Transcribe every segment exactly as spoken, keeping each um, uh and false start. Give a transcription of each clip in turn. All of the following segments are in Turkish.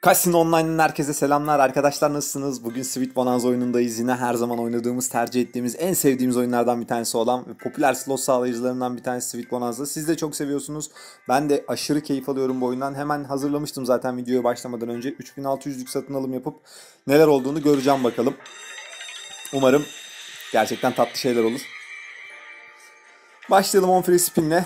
Casino Online'ın herkese selamlar arkadaşlar, nasılsınız? Bugün Sweet Bonanza oyunundayız. Yine her zaman oynadığımız, tercih ettiğimiz, en sevdiğimiz oyunlardan bir tanesi olan ve popüler slot sağlayıcılarından bir tanesi Sweet Bonanza. Siz de çok seviyorsunuz. Ben de aşırı keyif alıyorum bu oyundan. Hemen hazırlamıştım zaten videoya başlamadan önce. üç bin altı yüzlük satın alım yapıp neler olduğunu göreceğim bakalım. Umarım gerçekten tatlı şeyler olur. Başlayalım on free spin'le.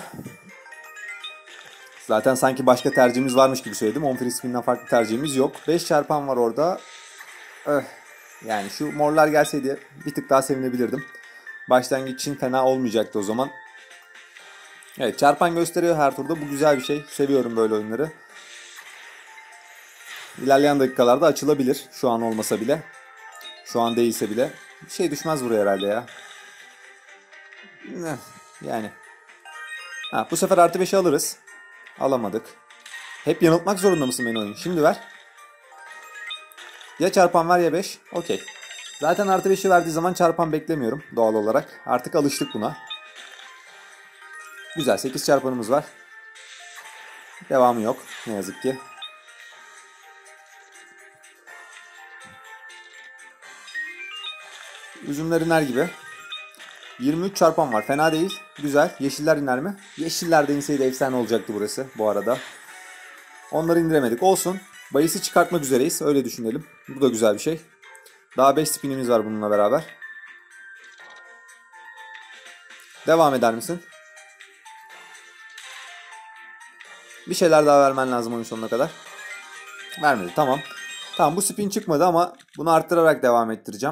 Zaten sanki başka tercihimiz varmış gibi söyledim. on free spin'den farklı tercihimiz yok. beş çarpan var orada. Öh. Yani şu morlar gelseydi bir tık daha sevinebilirdim. Başlangıç için fena olmayacaktı o zaman. Evet, çarpan gösteriyor her turda. Bu güzel bir şey. Seviyorum böyle oyunları. İlerleyen dakikalarda açılabilir. Şu an olmasa bile. Şu an değilse bile. Bir şey düşmez buraya herhalde ya. Yani. Ha, bu sefer artı beşi alırız. Alamadık. Hep yanıltmak zorunda mısın beni oyun? Şimdi ver. Ya çarpan ver ya beş. Okey. Zaten artı beşi verdiği zaman çarpan beklemiyorum doğal olarak. Artık alıştık buna. Güzel, sekiz çarpanımız var. Devamı yok ne yazık ki. Üzümler iner gibi. yirmi üç çarpan var, fena değil. Güzel. Yeşiller iner mi? Yeşiller de inseydi efsane olacaktı burası bu arada. Onları indiremedik. Olsun. Bayisi çıkartmak üzereyiz. Öyle düşünelim. Bu da güzel bir şey. Daha beş spinimiz var bununla beraber. Devam eder misin? Bir şeyler daha vermen lazım oyun sonuna kadar. Vermedi, tamam. Tamam, bu spin çıkmadı ama bunu arttırarak devam ettireceğim.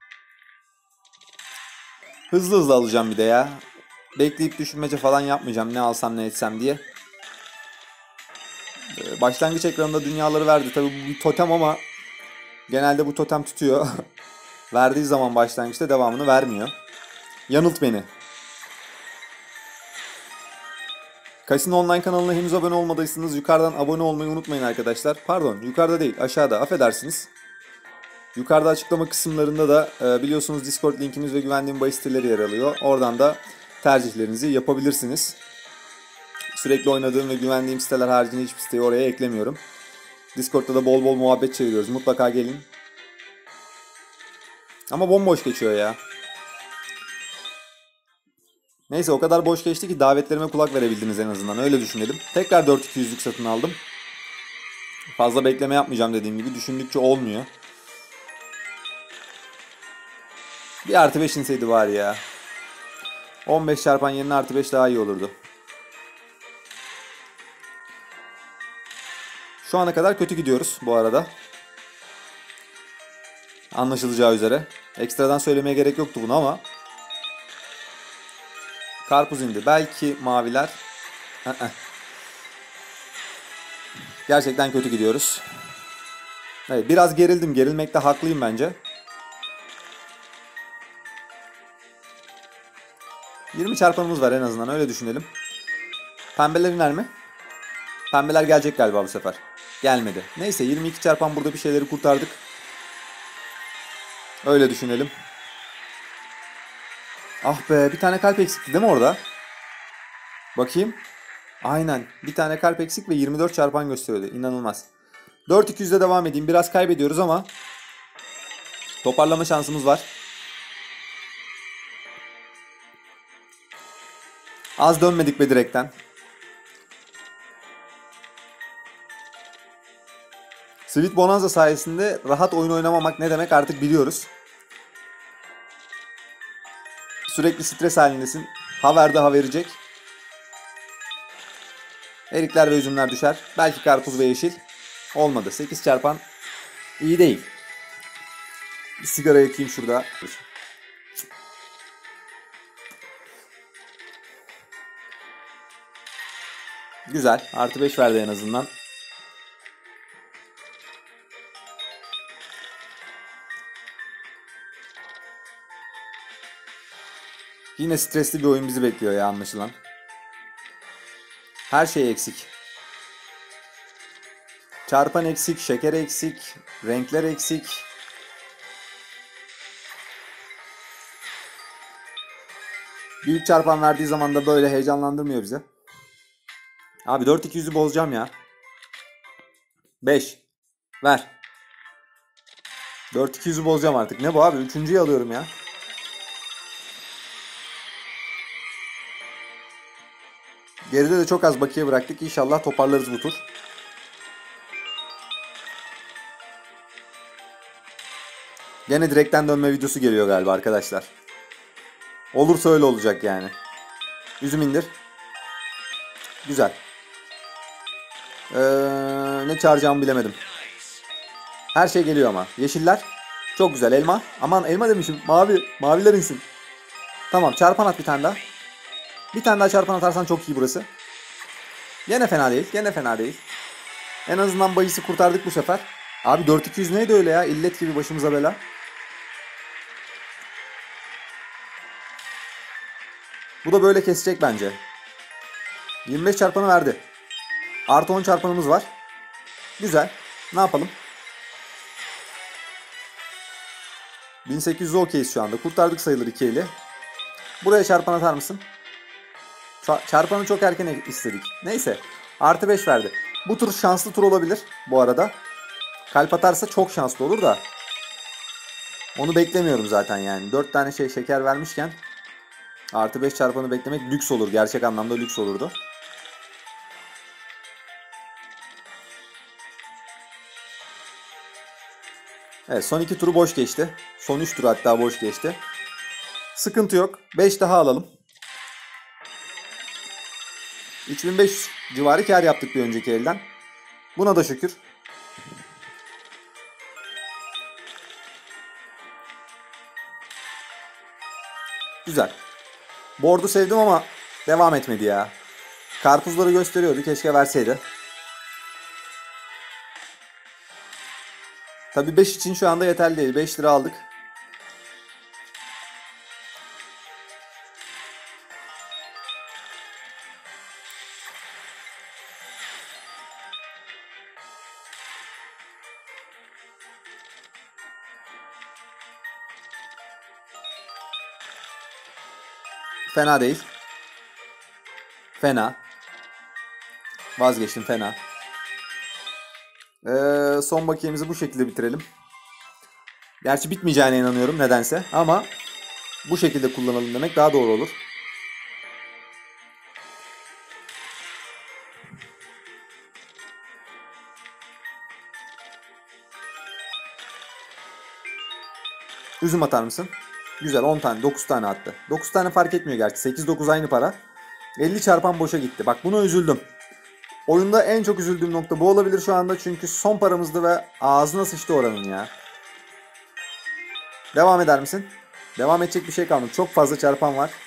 Hızlı hızlı alacağım bir de ya. Bekleyip düşünmece falan yapmayacağım ne alsam ne etsem diye. Başlangıç ekranında dünyaları verdi. Tabii bu bir totem ama genelde bu totem tutuyor. Verdiği zaman başlangıçta devamını vermiyor. Yanılt beni. Casino Online kanalına henüz abone olmadıysanız yukarıdan abone olmayı unutmayın arkadaşlar. Pardon, yukarıda değil, aşağıda, affedersiniz. Yukarıda açıklama kısımlarında da e, biliyorsunuz Discord linkimiz ve güvendiğim bahis siteleri yer alıyor. Oradan da tercihlerinizi yapabilirsiniz. Sürekli oynadığım ve güvendiğim siteler haricinde hiçbir siteyi oraya eklemiyorum. Discord'da da bol bol muhabbet çeviriyoruz. Mutlaka gelin. Ama bomboş geçiyor ya. Neyse, o kadar boş geçti ki davetlerime kulak verebildiniz en azından. Öyle düşünelim. Tekrar dört bin iki yüzlük satın aldım. Fazla bekleme yapmayacağım dediğim gibi. Düşündükçe olmuyor. Bir artı beş inseydi var ya. on beş çarpan yerine artı beş daha iyi olurdu. Şu ana kadar kötü gidiyoruz bu arada. Anlaşılacağı üzere. Ekstradan söylemeye gerek yoktu bunu ama. Karpuz indi. Belki maviler. Gerçekten kötü gidiyoruz. Evet, biraz gerildim. Gerilmekte haklıyım bence. yirmi çarpanımız var en azından, öyle düşünelim. Pembeler iner mi? Pembeler gelecek galiba bu sefer. Gelmedi. Neyse, yirmi iki çarpan burada bir şeyleri kurtardık. Öyle düşünelim. Ah be, bir tane kalp eksikti değil mi orada? Bakayım. Aynen. Bir tane kalp eksik ve yirmi dört çarpan gösteriyordu. İnanılmaz. dört bin iki yüzde devam edeyim. Biraz kaybediyoruz ama toparlama şansımız var. Az dönmedik be direkten. Sweet Bonanza sayesinde rahat oyun oynamamak ne demek artık biliyoruz. Sürekli stres halindesin. Ha verdi ha verecek. Erikler ve üzümler düşer. Belki karpuz ve yeşil. Olmadı. sekiz çarpan iyi değil. Bir sigara yakayım şurada. Güzel. Artı beş verdi en azından. Yine stresli bir oyun bizi bekliyor ya, anlaşılan. Her şey eksik. Çarpan eksik, şeker eksik, renkler eksik. Büyük çarpan verdiği zaman da böyle heyecanlandırmıyor bizi. Abi dört bin iki yüzü bozacağım ya. beş. Ver. dört iki yüzü bozacağım artık. Ne bu abi? Üçüncüyü alıyorum ya. Geride de çok az bakiye bıraktık. İnşallah toparlarız bu tur. Gene direkten dönme videosu geliyor galiba arkadaşlar. Olursa öyle olacak yani. Üzüm indir. Güzel. Ee, ne çağıracağımı bilemedim. Her şey geliyor ama. Yeşiller. Çok güzel. Elma. Aman elma demişim. Mavi. Maviler insin. Tamam. Çarpan at bir tane daha. Bir tane daha çarpan atarsan çok iyi burası. Gene fena değil. Gene fena değil. En azından bahisi kurtardık bu sefer. Abi dört iki yüz neydi öyle ya? İllet gibi başımıza bela. Bu da böyle kesecek bence. yirmi beş çarpanı verdi. Artı on çarpanımız var. Güzel. Ne yapalım? bin sekiz yüz okeyiz şu anda. Kurtardık sayılır iki eli. Buraya çarpan atar mısın? Çarpanı çok erken istedik. Neyse. Artı beş verdi. Bu tur şanslı tur olabilir bu arada. Kalp atarsa çok şanslı olur da. Onu beklemiyorum zaten yani. dört tane şey şeker vermişken artı beş çarpanı beklemek lüks olur. Gerçek anlamda lüks olurdu. Evet, son iki turu boş geçti. Son üç turu hatta boş geçti. Sıkıntı yok. beş daha alalım. üç bin beş yüz civarı kar yaptık bir önceki elden. Buna da şükür. Güzel. Board'u sevdim ama devam etmedi ya. Karpuzları gösteriyordu. Keşke verseydi. Tabii beş için şu anda yeterli değil. beş lira aldık. Fena değil. Fena. Vazgeçtim, fena. Ee, son bakiyemizi bu şekilde bitirelim. Gerçi bitmeyeceğine inanıyorum nedense. Ama bu şekilde kullanalım demek daha doğru olur. Üzüm atar mısın? Güzel, on tane, dokuz tane attı. dokuz tane fark etmiyor gerçi. sekiz dokuz aynı para. elli çarpan boşa gitti. Bak buna üzüldüm. Oyunda en çok üzüldüğüm nokta bu olabilir şu anda. Çünkü son paramızdı ve ağzına sıçtı oranın ya. Devam eder misin? Devam edecek bir şey kalmadı. Çok fazla çarpan var.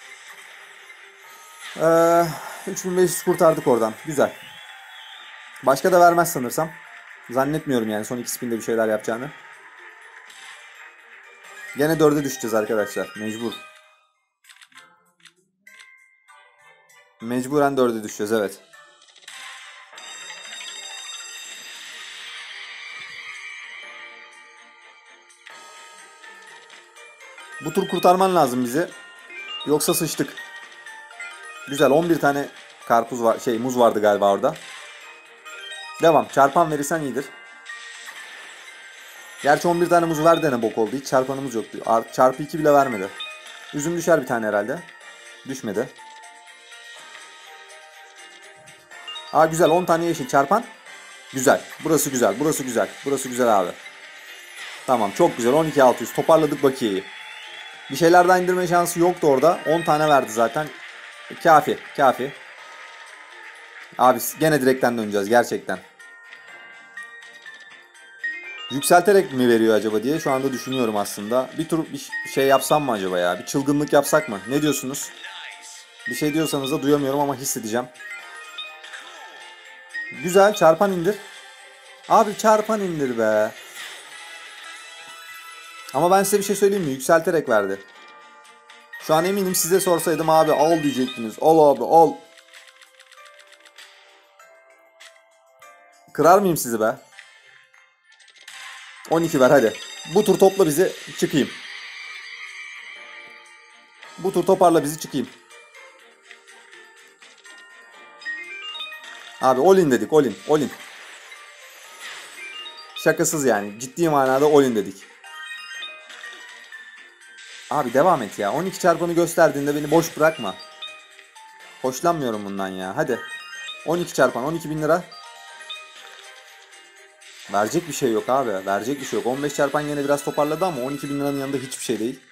Ee, üç bin beş yüz kurtardık oradan. Güzel. Başka da vermez sanırsam. Zannetmiyorum yani son iki spinde bir şeyler yapacağını. Gene dörde düşeceğiz arkadaşlar. Mecbur. Mecburen dörde düşeceğiz, evet. Bu tur kurtarman lazım bizi. Yoksa sıçtık. Güzel, on bir tane karpuz var, şey muz vardı galiba orada. Devam. Çarpan verirsen iyidir. Gerçi on bir tane muz verdi, ne bok oldu. Hiç çarpanımız yoktu. Çarpı iki bile vermedi. Üzüm düşer bir tane herhalde. Düşmedi. Aa güzel, on tane yeşil çarpan. Güzel. Burası güzel. Burası güzel. Burası güzel abi. Tamam, çok güzel. on iki altı yüz. Toparladık bakiyeyi. Bir şeyler daha indirme şansı yoktu orada. on tane verdi zaten. Kafi. Kafi. Abi gene direkten döneceğiz gerçekten. Yükselterek mi veriyor acaba diye şu anda düşünüyorum aslında. Bir tur bir şey yapsam mı acaba ya? Bir çılgınlık yapsak mı? Ne diyorsunuz? Bir şey diyorsanız da duyamıyorum ama hissedeceğim. Güzel, çarpan indir. Abi çarpan indir be. Ama ben size bir şey söyleyeyim mi? Yükselterek verdi. Şu an eminim size sorsaydım abi al diyecektiniz. Al abi al. Kırar mıyım sizi be? on iki ver hadi. Bu tur topla bizi, çıkayım. Bu tur toparla bizi, çıkayım. Abi all in dedik, all in, all in. Şakasız yani. Ciddi manada all-in dedik. Abi devam et ya. on iki çarpanı gösterdiğinde beni boş bırakma. Hoşlanmıyorum bundan ya. Hadi. on iki çarpan on iki bin lira. Verecek bir şey yok abi. Verecek bir şey yok. on beş çarpan yine biraz toparladı ama on iki bin liranın yanında hiçbir şey değil.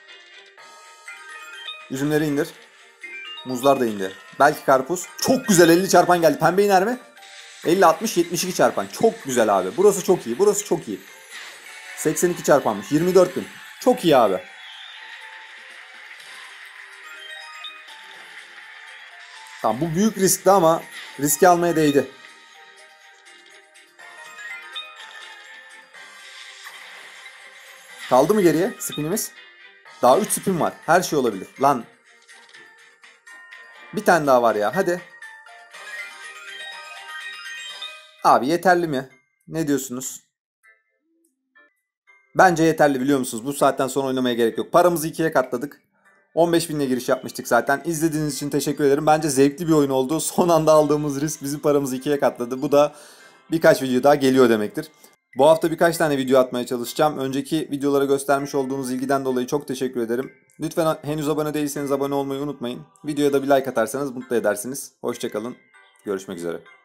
Üzümleri indir. Muzlar da indi. Belki karpuz. Çok güzel elli çarpan geldi. Pembe iner mi? elli, altmış, yetmiş iki çarpan. Çok güzel abi. Burası çok iyi. Burası çok iyi. seksen iki çarpanmış. yirmi dört bin. Çok iyi abi. Tamam bu büyük riskti ama riski almaya değdi. Kaldı mı geriye spinimiz? Daha üç spin var. Her şey olabilir. Lan. Bir tane daha var ya. Hadi. Abi yeterli mi? Ne diyorsunuz? Bence yeterli biliyor musunuz? Bu saatten sonra oynamaya gerek yok. Paramızı ikiye katladık. on beş binle giriş yapmıştık zaten. İzlediğiniz için teşekkür ederim. Bence zevkli bir oyun oldu. Son anda aldığımız risk bizim paramızı ikiye katladı. Bu da birkaç video daha geliyor demektir. Bu hafta birkaç tane video atmaya çalışacağım. Önceki videolara göstermiş olduğunuz ilgiden dolayı çok teşekkür ederim. Lütfen henüz abone değilseniz abone olmayı unutmayın. Videoya da bir like atarsanız mutlu edersiniz. Hoşça kalın. Görüşmek üzere.